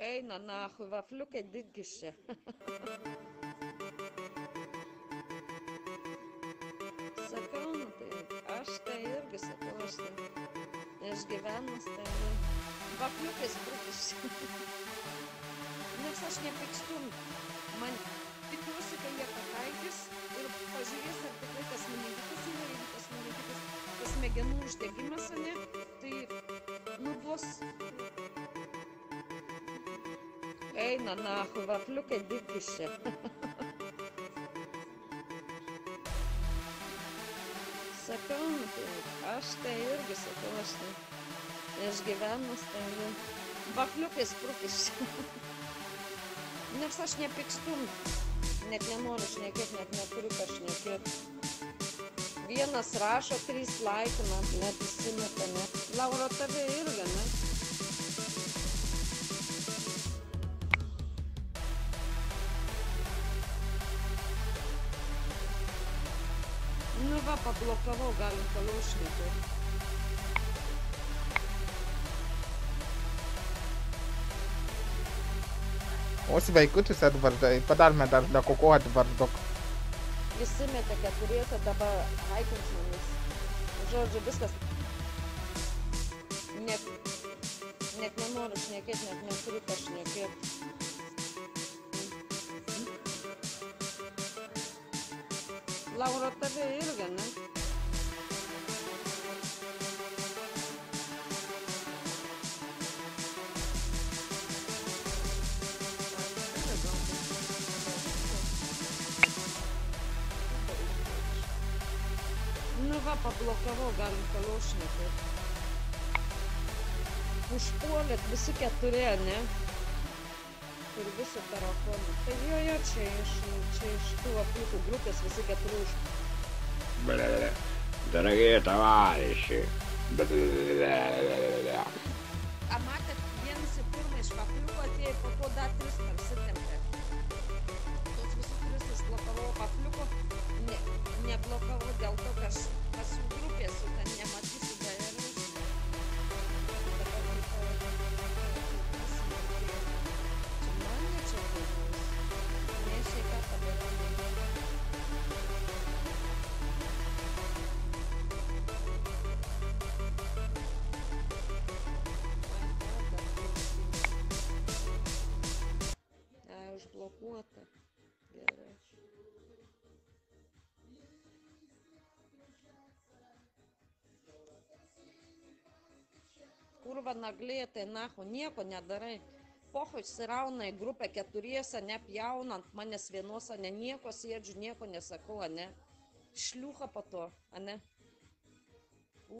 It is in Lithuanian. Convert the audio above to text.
Eina nahui, vafliukai dingišė. Sakau, nu tai aš tai irgi sakau, aš tai išgyvenus, tai vafliukai sprukišė. Nes aš nepykstu, man tikiuosi, kad jie pataikys ir pažiūrės, ar tikrai tas meningitas yra, jeigu tas meningitas, tas smegenų uždegimas, ane, tai duos. Eina nahui, vafliukai dingišė. Sakau, nu tai aš tai irgi sakau, aš tai išgyvenus, tai vafliukai sprukišė. Nes aš nepykstu, net nenoriu šnekėt, net neturiu ką šnekėt. Vienas rašo, 3 laikina, net įsimeta, ne. Laura, tave irgi, ne? Nu va, pablokavau, galim toliau šnekėt. Osi vaikutis Edvardai, padarome dar kokų Edvardok. Įsimetė 4, dabar haikins manis. Žodžiu, viskas. Net nenoriu šnekėt, net neturiu ką šnekėt. Laura, tave irgi, ne? Nu va, pablokavau, galim toliau šnekėt. Užpuolėt visi 4, ne? Ir visų tarakonų. Tai jo, čia iš tų vafliukų grupės visi 4 Бля-бля-бля. Дорогие товарищи. A matėt, vienas į pirmą iš vafliukų atėjo, po to dar 3 persitempė. Tos visus 3 išblokavau vafliuko, neblokavau dėl to, kad aš pas jų grupės, ten nematysiu dar ir užblokuota. Gerai. Kurva naglė, tai nahu, nieko nedarai. Pohu išsirauna į grupę 4, nepjaunant manęs vienos, ne nieko sėdžiu, nieko nesakau, ne. Šliucha po to, ne.